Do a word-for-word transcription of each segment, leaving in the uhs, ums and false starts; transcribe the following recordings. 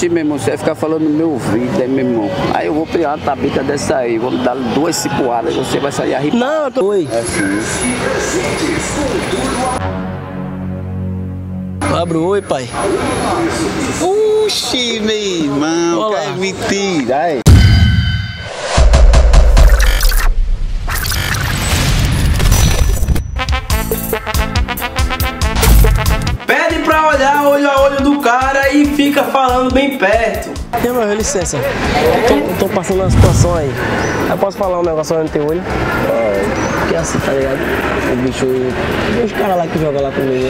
Sim, meu irmão, você vai ficar falando no meu ouvido, aí, meu irmão. Aí eu vou pegar uma tabica dessa aí, vou dar duas cipuadas, você vai sair arrepiado. Não, eu tô... Oi. É assim. Abre o oi, pai. Oxi, meu irmão, Olá. quer mentira, aí. Pede pra olhar olho a olho do cara e fica falando bem perto. Meu irmão, licença. Eu tô, eu tô passando uma situação aí. Eu posso falar um negócio olhando no teu olho? Que é assim, tá ligado? O bicho... Os caras lá que jogam lá comigo.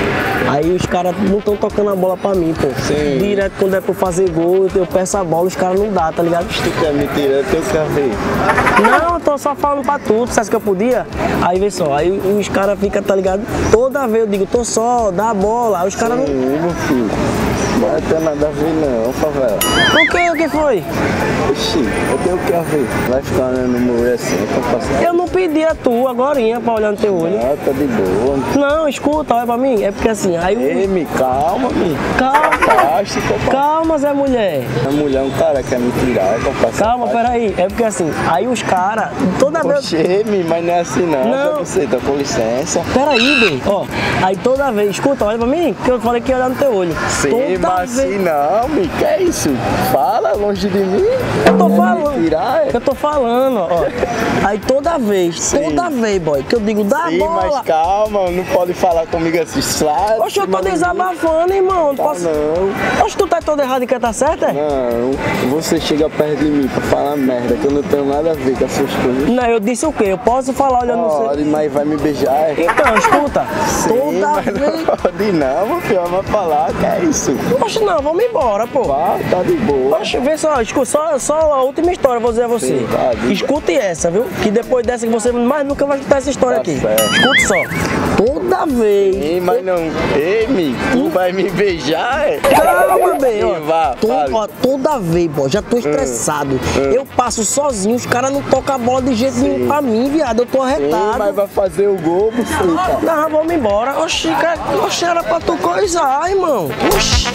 Aí os caras não estão tocando a bola pra mim, pô. Sim. Direto quando é pra eu fazer gol, eu peço a bola, os caras não dão, tá ligado? Tu quer mentira, eu quero ver. Não, eu tô só falando pra tu, tu sabe que eu podia? Aí vê só, aí os caras ficam, tá ligado? Toda vez eu digo, tô só, dá a bola, aí os caras não... Sim, meu filho. Não vai ter nada a ver não, favela. O que? O que foi? Oxi, eu tenho o que a ver. Vai ficar olhando no meu olho assim, eu tô passando. Eu não pedi a tu agorinha pra olhar no teu olho. Ah, tá de boa. Não, escuta, olha pra mim, é porque assim, aí... Ei, me calma, me. Calma, Basta, calma, Zé Mulher. A mulher, um cara quer me tirar, eu passo. Calma, peraí, é porque assim, aí os caras, toda vez... Oxê, me, mas não é assim não. Não. Você tá com licença. Peraí, bem, ó, aí toda vez, escuta, olha pra mim, que eu falei que ia olhar no teu olho. Sim, Toda mas vez- assim não, me. Que é isso? Fala longe de mim. Eu tô Quer falando, Me tirar, é? eu tô falando, ó. Aí toda vez, Sim. toda vez, boy, que eu digo, dá a Sim, bola. mas calma, não pode falar comigo assim. Slide, Oxe, eu tô desabafando, irmão. Não Tá posso... não. Oxe, tu tá todo errado e quer tá certo, é? Não, você chega perto de mim pra falar merda, que eu não tenho nada a ver com essas coisas. Não, eu disse o quê? Eu posso falar olhando no seu... Pode, mas vai me beijar, é? Então, escuta, Sim, toda mas vez... não pode não, meu filho, vai falar, que é isso? Oxe, não, vamos embora, pô. Vá, tá de boa. Oxe, vê só, escuta, só, só a última história, eu vou dizer a você. Sim, tá, diga. Escute essa, viu? Que depois dessa que você mais nunca vai escutar essa história Tá aqui. certo. Escute só. Toda vez... Sim, mas não. Ei, me, tu vai me beijar, é? Calma, bem, ó. Sim, vá, To- fale. ó, toda vez, pô, já tô estressado. Eu passo sozinho, os caras não tocam a bola de jeito nenhum pra mim, viado. Eu tô Sim, arretado. mas vai fazer o gol, buceta. Não, vamos embora. Oxi, cara, oxi, era pra tu coisar, irmão. Oxi.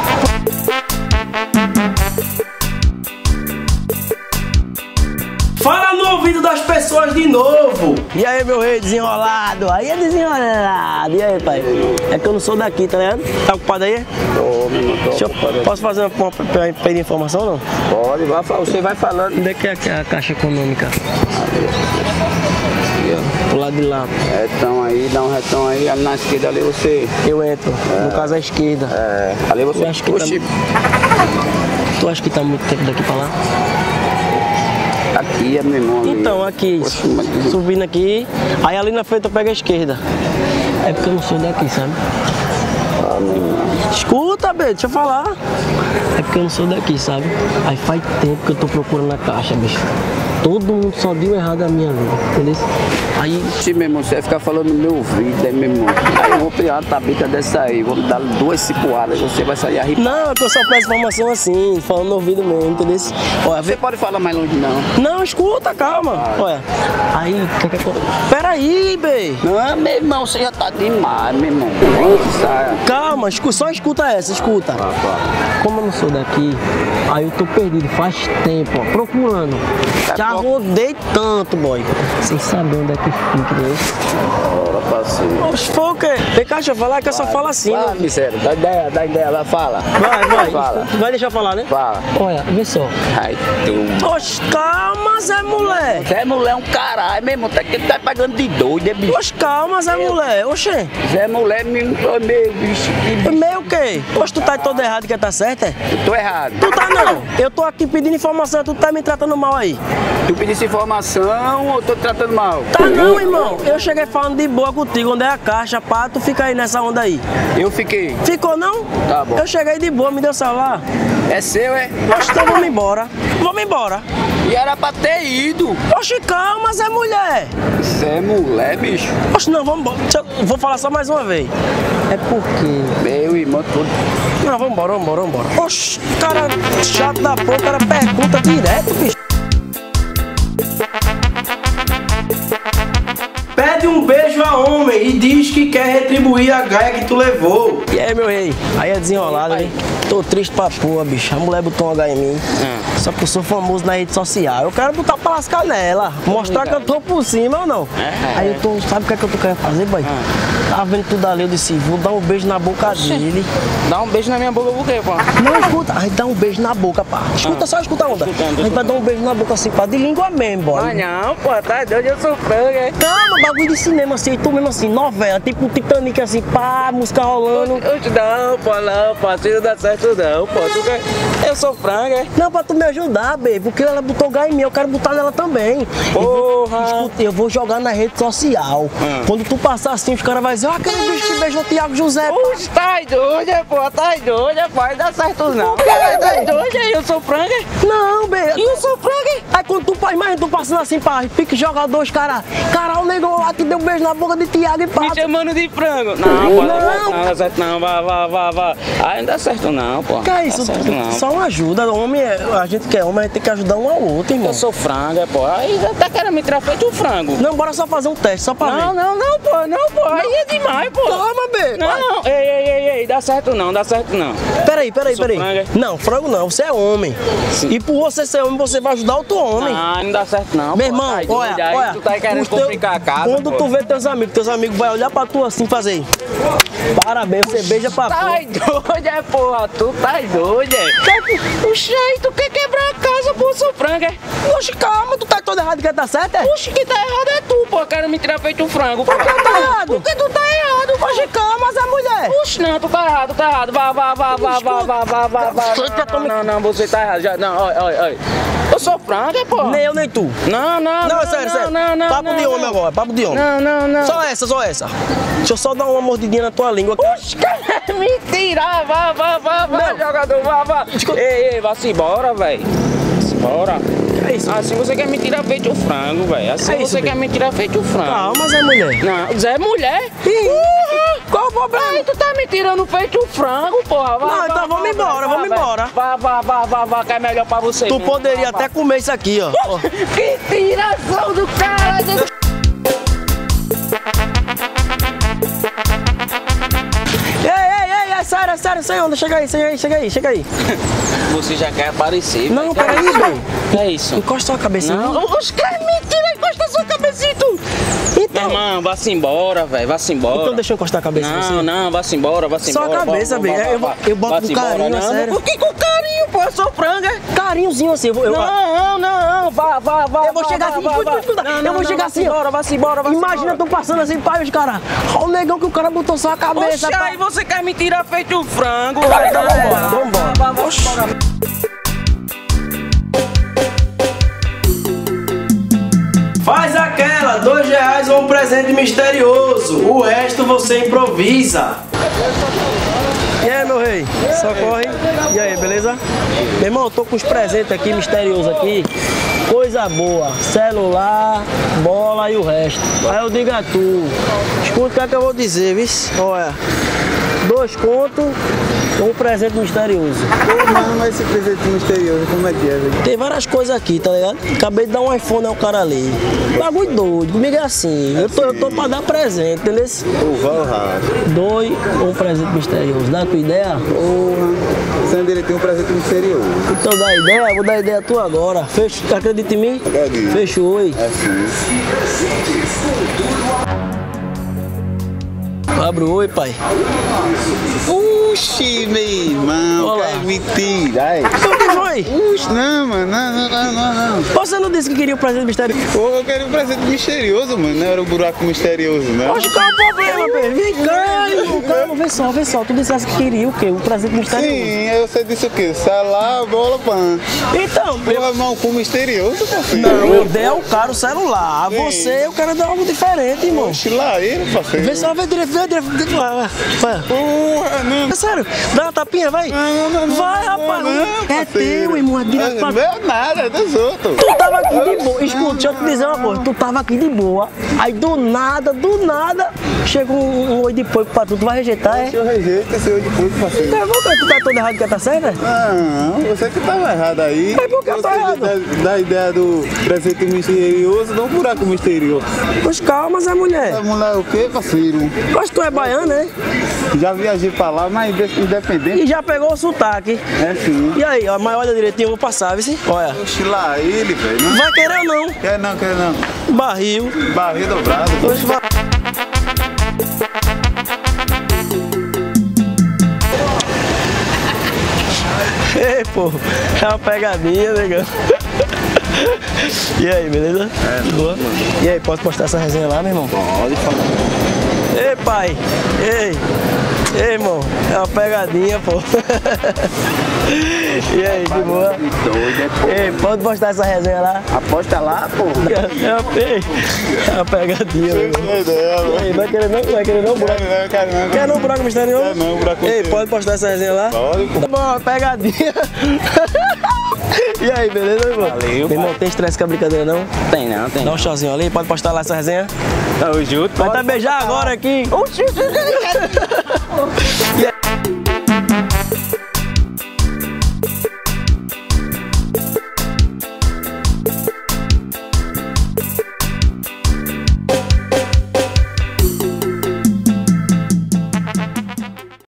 Fala no ouvido das pessoas de novo. E aí, meu rei, desenrolado? Aí é desenrolado. E aí, pai? É que eu não sou daqui, tá ligado? Tá ocupado aí? Ô, menino, tô Deixa eu- ocupado. posso fazer uma, uma, uma pedir informação, não? Pode, vai, fa- você vai falando. Onde é que é a, a caixa econômica? Pro lado de lá. Retão aí, dá um retão aí, ali na esquerda ali você. Eu entro, no caso à esquerda. É, ali você. Eu acho que tá- Oxi, Tu acha que tá muito tempo daqui pra lá? aqui é meu irmão. Então, aqui, Oxi, mas- subindo aqui, aí ali na frente eu pego a esquerda. É porque eu não sou daqui, sabe? Ah, meu irmão. Escuta, Bê, deixa eu falar. É porque eu não sou daqui, sabe? Aí faz tempo que eu tô procurando a caixa, bicho. Todo mundo só deu errado a minha vida, entendeu? Aí, Sim, meu irmão, você vai ficar falando no meu ouvido, aí, meu irmão. Aí eu vou pegar uma tabica dessa aí, vou dar duas cipuadas, você vai sair arrepiado. não, é que eu só peço informação assim, falando no ouvido mesmo, entendeu? Olha, Você pode falar mais longe, não. não, escuta, calma. Olha, aí, que que eu... peraí, Bê. Não, meu irmão, você já tá demais, meu irmão. Saia. Calma, escu- só escuta essa, escuta. Tá, tá. Como eu não sou daqui, aí eu tô perdido faz tempo, ó, procurando. Já rodei tanto, boy. Sem saber onde é que fica, né? Bora, parceiro. Oxe, foi o quê? Vem cá, deixa eu falar que eu só falo assim, Fala, né? miséria, dá ideia, dá ideia, vai, fala. Vai, vai. Fala. Vai deixar eu falar, né? Fala. Olha, vê só. Ai, tu. Oxe, calma, Zé Mulher. Zé Mulher é um caralho, meu irmão, tá que tá pagando de doido, é bicho. Oxe, calma, Zé Mulher. Oxe, Zé Mulher, meu, meu bicho, que bicho. meio o quê? Oxe, tu tá todo errado que tá certo, é? Eu tô errado. Tu tá não. Eu tô aqui pedindo informação, tu tá me tratando mal aí. Tu pedisse informação ou eu tô te tratando mal? Tá não, irmão. Eu cheguei falando de boa contigo, onde é a caixa, pá, tu fica aí nessa onda aí. Eu fiquei. Ficou não? Tá bom. Eu cheguei de boa, me deu celular. É seu, é? Oxe, então vamos embora. Vamos embora. E era pra ter ido. Oxe, calma, Zé Mulher. Zé Mulher, bicho. Oxe, não, vamos embora. Deixa eu- Vou falar só mais uma vez. É porque... Meu irmão, tudo. Não, vamos embora, vamos embora, vamos embora. Oxe, cara chato da porra, o cara pergunta direto, bicho. Pede um beijo a homem. homem e diz que quer retribuir a gaia que tu levou. E aí, meu rei? Aí é desenrolado, hein? Tô triste pra porra, bicho. A mulher botou um H em mim. Hum. Só que eu sou famoso na rede social. Eu quero botar pra lascar nela. Mostrar que eu tô por cima ou não. É, aí eu tô. Sabe o que é que eu tô querendo fazer, boy? Hum. Tava vendo tudo ali, eu disse, vou dar um beijo na boca Oxê. dele. Dá um beijo na minha boca por quê, pô? Não, escuta. Aí dá um beijo na boca, pá. Escuta, ah. só escuta a onda. Aí vai dar um beijo na boca assim, pá, de língua mesmo, boy. Mas não, pô, tá doido, eu sou frango, hein? Calma, bagulho de cinema assim, tu mesmo assim, novela, tipo Titanic assim, pá, música rolando. Eu, não, pô, não, pô, assim não dá certo não, pô. Tu quer... Eu sou frango, hein? Não, pra tu me ajudar, baby, porque ela botou H em mim, eu quero botar nela também. Porra! Escuta, eu vou jogar na rede social. Hum. Quando tu passar assim, os caras vão dizer, ó, aquele bicho que beijou o Thiago José. Oxe, tá doido, pô, tá doido, pô, não dá certo não. Cara, tá doido, eu sou frango. Não, baby. Eu sou frango. Aí quando tu, imagina tu passando assim, pá, pique jogadores, cara, cara, o negão lá que deu um beijo na boca de Thiago e pá. Me chamando de frango. Não, pô, não, não dá certo não, vá, vá, vá, vá. Aí não dá certo não, pô. Que é isso? Certo, não. Só uma ajuda, homem, a gente que é homem, a gente tem que ajudar um ao outro, irmão. Eu sou frango, pô, aí tá querendo me tirar feito um frango. Não, bora só fazer um teste, só pra não, ver. Não, não, não, pô, não, pô, não. Aí é demais, pô. Calma, bê. Não, não, ei, ei, ei, ei, dá certo não, dá certo não. Peraí, peraí, peraí. Frango. Não, frango não, você é homem. Sim. E por você ser homem, você vai ajudar outro homem. Ah, não dá certo não. Meu irmão, pô, olha, aí, olha. Tu tá querendo complicar a casa, Quando pô. tu vê teus amigos, teus amigos vão olhar pra tu assim, fazer. Parabéns, você beija pra tá porra. Tá doido, é, porra, tu tá doido, é. Oxi, aí tu quer quebrar a casa, pô, sou frango, é. Oxi, calma, tu tá todo errado, que tá certo, é? Oxi, que tá errado é tu, pô, quero me tirar feito um frango. Por que tá errado? Porque tu tá errado, pô. Oxi, calma, mas é mulher. Oxi, não, tu tá errado, tá errado, vá, vá, vá, vá, vá, vá, vá, vá, vá. Não, não, não, você tá errado, já, não, olha, olha, olha. Eu sou frango, é, pô. Nem eu, nem tu. Não, não, não. Não, sério, sério. Não, não, papo não, de não, homem não. agora, papo de homem. Não, não, não. Só essa, só essa. Deixa eu só dar uma mordidinha na tua língua. Oxi, mentira, vá, vá, vá, vá, jogador, vá, vá. Desculpa. Ei, ei, vá-se embora, velho. Bora. É isso. Assim você quer me tirar feito o frango, velho. Assim é você isso, quer me tirar feito o frango. Calma, mas é mulher. Não, Zé é mulher? Uhum. Qual o problema? Aí tu tá me tirando feito o frango, porra. Vá, não, vá, então vá, vamos embora, vá, vamos vá, embora. Vá, vá, vá, vá, vá, que é melhor pra você. Tu mesmo. poderia vá, até vá. comer isso aqui, ó. Que tiração do cara. Sério, sério, sem onda, chega aí, chega aí, chega aí, chega aí. Você já quer aparecer. Não, peraí, velho. Que é isso? Encosta a sua cabecinha. Não, os caras mentira, encosta a sua cabecinha, tu. Então. Meu irmão, vá-se embora, velho, vá-se embora. Então deixa eu encostar a cabeça em você. Não, não, vá-se embora, vá-se embora. Só a cabeça, velho. Eu, eu, eu boto com carinho, não, sério. Por que com carinho, pô? Eu sou franga. Carinhozinho assim, eu vou... Eu, não, não, não, vá, vá, vá. Eu vou chegar assim, escuta, escuta. Eu vou chegar assim, ó. Vá-se embora, vá-se embora. Imagina tu passando assim, pai, os caras. Olha o negão que o cara botou só a cabeça. Oxe, aí você quer me tirar feito um frango. Vai, então vambora, vambora. Oxi. Faz aquela, dois reais ou um presente misterioso. O resto você improvisa. E aí, meu rei? Socorre. E aí, beleza? Meu irmão, eu tô com os presentes aqui, misteriosos aqui. Coisa boa. Celular, bola e o resto. Aí eu digo a tu. Escuta o que é que eu vou dizer, viu? Olha. Dois contos, um presente misterioso. Não, mas esse presente misterioso, como é que é, velho? Tem várias coisas aqui, tá ligado? Acabei de dar um iPhone ao cara ali. Bagulho doido, comigo é assim. Eu tô, eu tô pra dar presente, entendeu? O Valhalla. Dois, um presente misterioso. Dá a tua ideia? Porra. Sendo ele tem um presente misterioso. Então dá ideia, vou dar ideia a tua agora. Fecha, acredita em mim? Acredito. Fechou, aí. É sim. Abre o oi, pai. Oxi, meu irmão, Olá. quer mentira, aí. O que foi? Oxi, não, mano, não, não, não, não, não. Você não disse que queria o presente misterioso? Pô, eu queria um presente misterioso, mano, não era um buraco misterioso, não. Oxe, qual é o problema, velho? Vem cá, irmão, calma, vê só, vê só. Tu disseste que queria o quê? O presente misterioso. Sim, aí você disse o quê? Celular, bola, pã. Então, Porra, mal com misterioso, parceiro. não, eu dei ao cara o celular. Sim. Você, eu quero dar algo diferente, irmão. Oxi, lá ele, parceiro. Vê só, vê direito, vê direito. Vai, vai, vai. Porra, não. É sério, dá uma tapinha, vai. Não, não, não, vai, não, rapaz. não, é parceiro. teu, irmão, é direto pra... Não é nada, é dos outros. Tu tava aqui de boa, escuta, deixa eu te dizer uma coisa, tu tava aqui de boa, aí do nada, do nada, chega um, um oi de porco pra tu, tu vai rejeitar, é? Eu rejeito esse oi de porco, parceiro. Não, tu tá todo errado que tá certo, né? Não, você que tava errado aí. Mas por que eu tô Você errado? Da, da ideia do presente misterioso, não um buraco misterioso. Pois calma, Zé Mulher. A mulher o quê, parceiro? Mas tu é baiano, né? Já viajei pra lá, mas independente. E já pegou o sotaque. É sim. E aí, ó, mas olha direitinho, eu vou passar, viu? Olha. Oxe lá ele, velho. Não Vai querer ou não? quer não, quer não. Barril. Barriga dobrada. Hoje vai. Ei, pô, é uma pegadinha, negão. E aí, beleza? É, boa. E aí, posso postar essa resenha lá, meu irmão? Pode falar. Ei, pai. Ei. Ei, irmão. É uma pegadinha, pô. E aí, de boa? Ei, pode postar essa resenha lá? Aposta lá, pô. É uma, ei, é uma pegadinha, meu irmão. E aí, vai querer não? Vai querer não? Buraco? Não, quero não. Quer não, buraco misterioso? Quer não, buraco Ei, misterioso. pode postar essa resenha lá? Pode, pô. Tá bom, pegadinha. E aí, beleza, meu irmão? Valeu, Meu irmão, tem estresse com a brincadeira, não? Tem não, tem. Dá um chazinho ali, pode postar lá essa resenha? Tamo junto. Vai até beijar agora aqui. Oxi,